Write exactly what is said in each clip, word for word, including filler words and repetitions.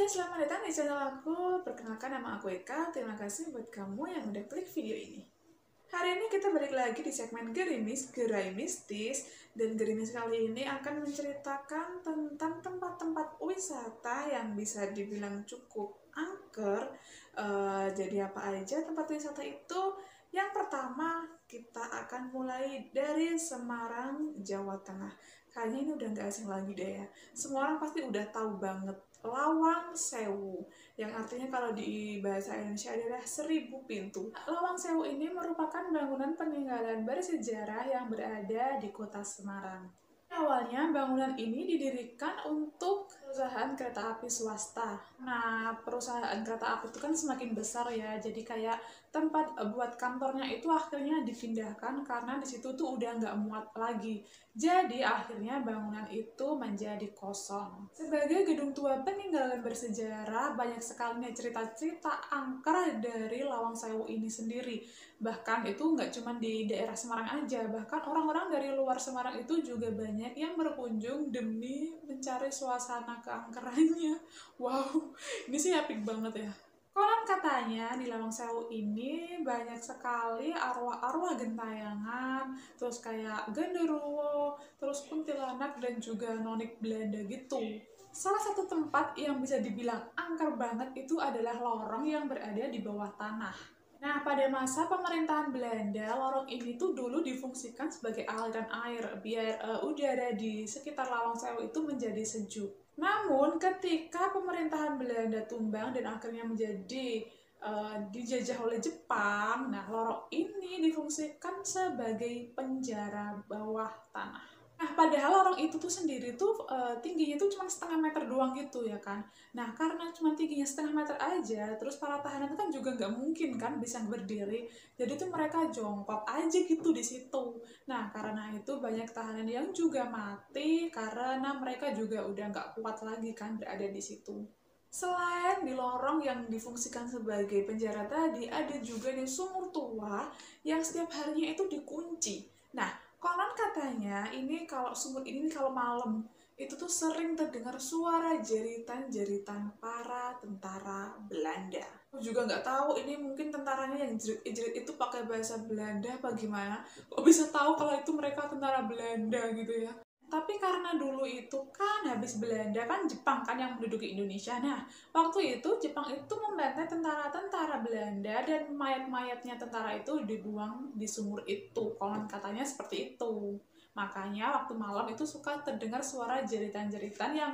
selamat datang di channel aku. Perkenalkan, nama aku Eka. Terima kasih buat kamu yang udah klik video ini. Hari ini kita balik lagi di segmen Gerimis, Gerai Mistis. Dan Gerimis kali ini akan menceritakan tentang tempat-tempat wisata yang bisa dibilang cukup angker. Uh, jadi apa aja tempat wisata itu? Yang pertama, kita akan mulai dari Semarang, Jawa Tengah. Kayaknya ini udah nggak asing lagi deh ya. Semua orang pasti udah tahu banget Lawang Sewu, yang artinya kalau di bahasa Indonesia adalah seribu pintu. Lawang Sewu ini merupakan bangunan peninggalan bersejarah yang berada di kota Semarang. Awalnya bangunan ini didirikan untuk perusahaan kereta api swasta. Nah, perusahaan kereta api itu kan semakin besar ya, jadi kayak tempat buat kantornya itu akhirnya dipindahkan karena di situ tuh udah nggak muat lagi. Jadi akhirnya bangunan itu menjadi kosong. Sebagai gedung tua peninggalan bersejarah, banyak sekali cerita-cerita angker dari Lawang Sewu ini sendiri. Bahkan itu nggak cuma di daerah Semarang aja, bahkan orang-orang dari luar Semarang itu juga banyak yang berkunjung demi mencari suasana keangkerannya. Wow, ini sih epic banget ya. Konon katanya di Lawang Sewu ini banyak sekali arwah-arwah gentayangan, terus kayak genderuwo, terus kuntilanak dan juga nonik Belanda gitu. Salah satu tempat yang bisa dibilang angker banget itu adalah lorong yang berada di bawah tanah. Nah, pada masa pemerintahan Belanda, lorong ini tuh dulu difungsikan sebagai aliran air biar uh, udara di sekitar Lawang Sewu itu menjadi sejuk. Namun, ketika pemerintahan Belanda tumbang dan akhirnya menjadi uh, dijajah oleh Jepang, nah lorong ini difungsikan sebagai penjara bawah tanah. Nah, padahal lorong itu tuh sendiri tuh uh, tingginya tuh cuma setengah meter doang gitu ya kan. Nah, karena cuma tingginya setengah meter aja, terus para tahanan itu kan juga nggak mungkin kan bisa berdiri. Jadi tuh mereka jongkok aja gitu di situ. Nah, karena itu banyak tahanan yang juga mati karena mereka juga udah nggak kuat lagi kan berada di situ. Selain di lorong yang difungsikan sebagai penjara tadi, ada juga di sumur tua yang setiap harinya itu dikunci. Nah, konon katanya ini kalau sumur ini kalau malam itu tuh sering terdengar suara jeritan-jeritan para tentara Belanda. Aku juga nggak tahu ini mungkin tentaranya yang jerit-jerit itu pakai bahasa Belanda apa gimana. Kok bisa tahu kalau itu mereka tentara Belanda gitu ya? Tapi karena dulu itu kan habis Belanda kan Jepang kan yang menduduki Indonesia. Nah, waktu itu Jepang itu membantai tentara-tentara Belanda dan mayat-mayatnya tentara itu dibuang di sumur itu. Konon katanya seperti itu. Makanya waktu malam itu suka terdengar suara jeritan-jeritan yang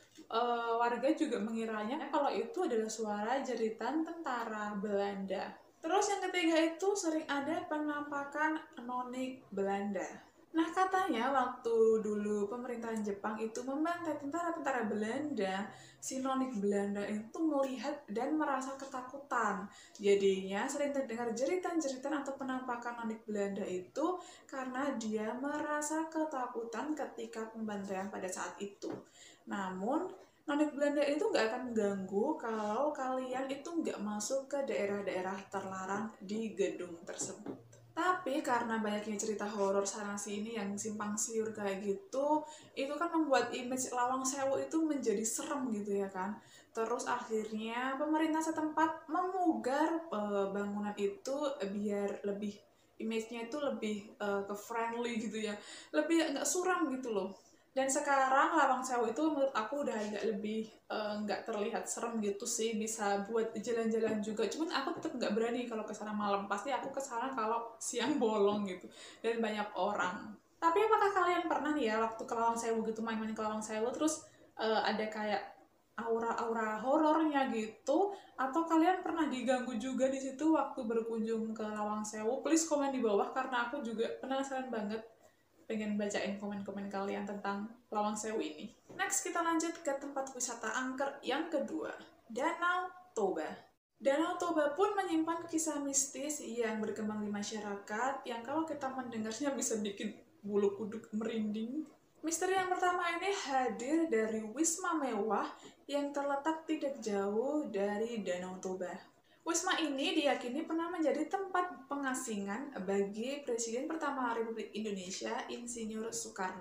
uh, warga juga mengiranya kalau itu adalah suara jeritan tentara Belanda. Terus yang ketiga itu sering ada penampakan nonik Belanda. Nah, katanya waktu dulu pemerintahan Jepang itu membantai tentara-tentara Belanda, si nonik Belanda itu melihat dan merasa ketakutan. Jadinya sering terdengar jeritan-jeritan atau penampakan nonik Belanda itu karena dia merasa ketakutan ketika pembantaian pada saat itu. Namun, nonik Belanda itu nggak akan mengganggu kalau kalian itu nggak masuk ke daerah-daerah terlarang di gedung tersebut. Tapi karena banyaknya cerita horor sana sini yang simpang siur kayak gitu, itu kan membuat image Lawang Sewu itu menjadi serem gitu ya kan. Terus akhirnya pemerintah setempat memugar uh, bangunan itu biar lebih image-nya itu lebih uh, ke friendly gitu ya, lebih nggak suram gitu loh. Dan sekarang Lawang Sewu itu menurut aku udah agak lebih nggak uh, terlihat serem gitu sih, bisa buat jalan-jalan juga. Cuman aku tetap nggak berani kalau ke sana malam. Pasti aku ke sana kalau siang bolong gitu dan banyak orang. Tapi apakah kalian pernah nih ya waktu ke Lawang Sewu gitu main-main ke Lawang Sewu terus uh, ada kayak aura-aura horornya gitu, atau kalian pernah diganggu juga di situ waktu berkunjung ke Lawang Sewu? Please komen di bawah karena aku juga penasaran banget pengen bacain komen-komen kalian tentang Lawang Sewu ini. Next kita lanjut ke tempat wisata angker yang kedua, Danau Toba. Danau Toba pun menyimpan kisah mistis yang berkembang di masyarakat yang kalau kita mendengarnya bisa bikin bulu kuduk merinding. Misteri yang pertama ini hadir dari Wisma Mewah yang terletak tidak jauh dari Danau Toba. Wisma ini diyakini pernah menjadi tempat pengasingan bagi Presiden pertama Republik Indonesia, Insinyur Soekarno.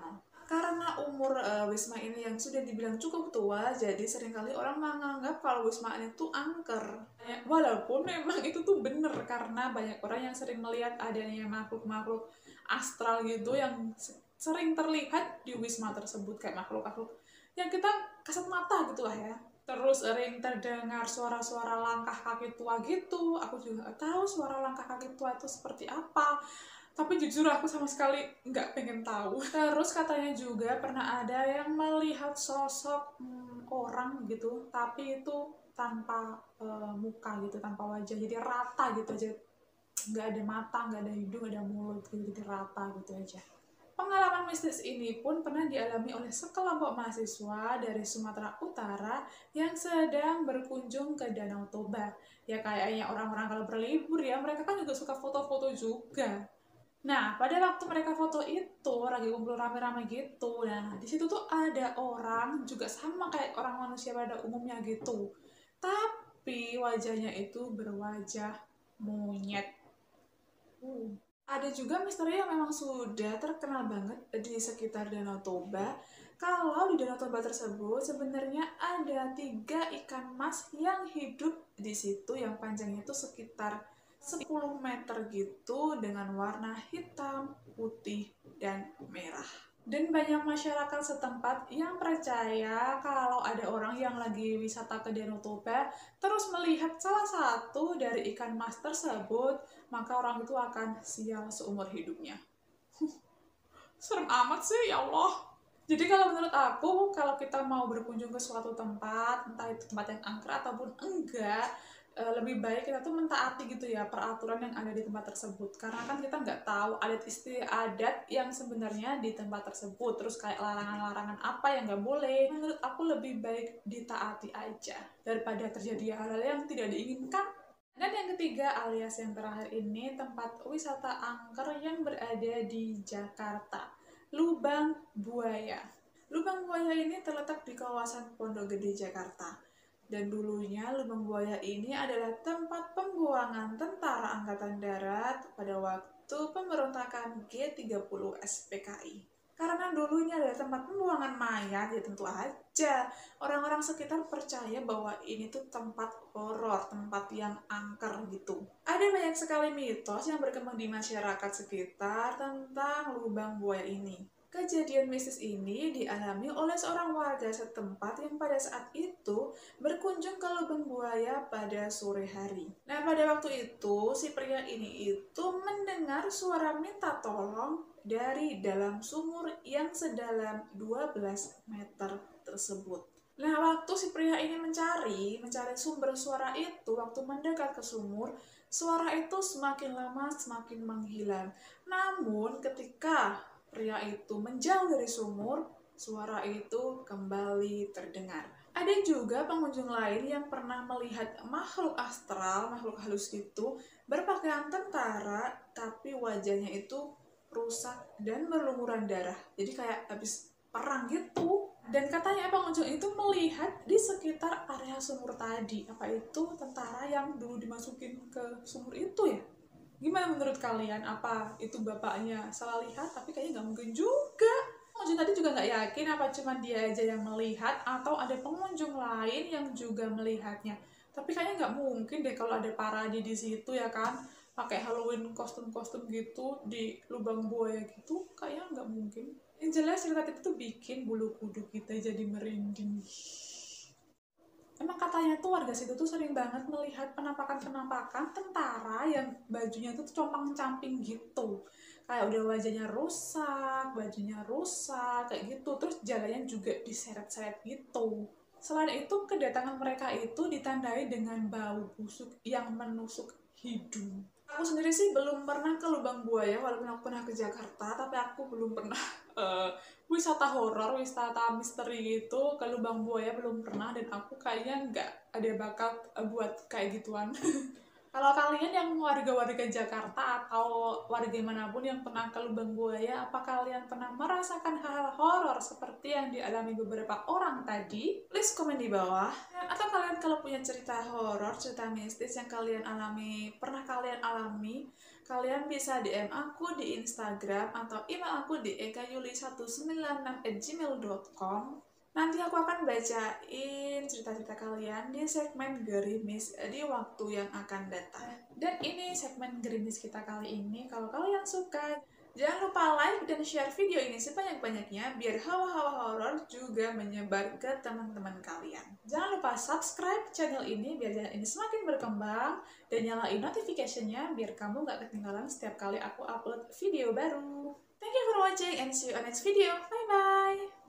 Karena umur uh, Wisma ini yang sudah dibilang cukup tua, jadi seringkali orang menganggap kalau Wisma ini tuh angker. Walaupun memang itu tuh bener, karena banyak orang yang sering melihat adanya makhluk-makhluk astral gitu yang sering terlihat di Wisma tersebut, kayak makhluk-makhluk yang kita kasat mata gitu lah ya. Terus sering terdengar suara-suara langkah kaki tua gitu. Aku juga gak tahu suara langkah kaki tua itu seperti apa. Tapi jujur aku sama sekali nggak pengen tahu. Terus katanya juga pernah ada yang melihat sosok hmm, orang gitu, tapi itu tanpa uh, muka gitu, tanpa wajah, jadi rata gitu aja. Nggak ada mata, nggak ada hidung, nggak ada mulut gitu, jadi rata gitu aja. Pengalaman mistis ini pun pernah dialami oleh sekelompok mahasiswa dari Sumatera Utara yang sedang berkunjung ke Danau Toba. Ya kayaknya orang-orang kalau berlibur ya, mereka kan juga suka foto-foto juga. Nah, pada waktu mereka foto itu, lagi kumpul rame-rame gitu. Nah, di situ tuh ada orang juga sama kayak orang manusia pada umumnya gitu. Tapi wajahnya itu berwajah monyet. Uh. Ada juga misteri yang memang sudah terkenal banget di sekitar Danau Toba. Kalau di Danau Toba tersebut sebenarnya ada tiga ikan mas yang hidup di situ, yang panjangnya itu sekitar sepuluh meter gitu, dengan warna hitam, putih, dan merah. Dan banyak masyarakat setempat yang percaya kalau ada orang yang lagi wisata ke Danau Toba terus melihat salah satu dari ikan mas tersebut, maka orang itu akan sial seumur hidupnya. Serem amat sih, ya Allah. Jadi kalau menurut aku, kalau kita mau berkunjung ke suatu tempat, entah itu tempat yang angker ataupun enggak, lebih baik kita tuh mentaati gitu ya peraturan yang ada di tempat tersebut, karena kan kita nggak tahu adat istiadat yang sebenarnya di tempat tersebut, terus kayak larangan-larangan apa yang nggak boleh. Menurut aku lebih baik ditaati aja daripada terjadi hal-hal yang tidak diinginkan. Dan yang ketiga alias yang terakhir ini, tempat wisata angker yang berada di Jakarta, Lubang Buaya. Lubang Buaya ini terletak di kawasan Pondok Gede, Jakarta. Dan dulunya Lubang Buaya ini adalah tempat pembuangan tentara Angkatan Darat pada waktu pemberontakan G tiga puluh S P K I. Karena dulunya adalah tempat pembuangan mayat, ya tentu aja orang-orang sekitar percaya bahwa ini tuh tempat horor, tempat yang angker gitu. Ada banyak sekali mitos yang berkembang di masyarakat sekitar tentang Lubang Buaya ini. Kejadian mistis ini dialami oleh seorang warga setempat yang pada saat itu berkunjung ke Lubang Buaya pada sore hari. Nah, pada waktu itu si pria ini itu mendengar suara minta tolong dari dalam sumur yang sedalam dua belas meter tersebut. Nah, waktu si pria ini mencari, mencari sumber suara itu, waktu mendekat ke sumur, suara itu semakin lama semakin menghilang. Namun ketika pria itu menjauh dari sumur, suara itu kembali terdengar. Ada juga pengunjung lain yang pernah melihat makhluk astral, makhluk halus itu, berpakaian tentara, tapi wajahnya itu rusak dan berlumuran darah. Jadi kayak habis perang gitu. Dan katanya pengunjung itu melihat di sekitar area sumur tadi. Apa itu tentara yang dulu dimasukin ke sumur itu ya? Gimana menurut kalian? Apa itu bapaknya salah lihat? Tapi kayaknya nggak mungkin juga. Pengunjung tadi juga nggak yakin apa cuma dia aja yang melihat atau ada pengunjung lain yang juga melihatnya. Tapi kayaknya nggak mungkin deh kalau ada parade di situ ya kan, pakai Halloween kostum-kostum gitu di Lubang Buaya gitu, kayaknya nggak mungkin. Yang jelas cerita itu tuh bikin bulu kuduk kita jadi merinding. Emang katanya tuh warga situ tuh sering banget melihat penampakan-penampakan tentara yang bajunya tuh compang-camping gitu. Kayak udah wajahnya rusak, bajunya rusak, kayak gitu. Terus jalannya juga diseret-seret gitu. Selain itu, kedatangan mereka itu ditandai dengan bau busuk yang menusuk hidung. Aku sendiri sih belum pernah ke Lubang Buaya, walaupun aku pernah ke Jakarta, tapi aku belum pernah uh, wisata horor, wisata misteri gitu ke Lubang Buaya, belum pernah, dan aku kayaknya nggak ada bakat uh, buat kayak gituan. Kalau kalian yang warga-warga Jakarta atau warga manapun yang pernah ke Lubang Buaya, apa kalian pernah merasakan hal-hal horor seperti yang dialami beberapa orang tadi? Please komen di bawah. Atau kalian kalian kalau punya cerita horor, cerita mistis yang kalian alami, pernah kalian alami, kalian bisa D M aku di Instagram atau email aku di ekayuli satu sembilan enam at gmail dot com. Nanti aku akan bacain cerita-cerita kalian di segmen Gerimis di waktu yang akan datang. Dan ini segmen Gerimis kita kali ini. Kalau kalian suka, jangan lupa like dan share video ini sebanyak-banyaknya biar hawa-hawa horor juga menyebar ke teman-teman kalian. Jangan lupa subscribe channel ini biar channel ini semakin berkembang dan nyalain notification-nya biar kamu gak ketinggalan setiap kali aku upload video baru. Thank you for watching and see you on next video. Bye-bye!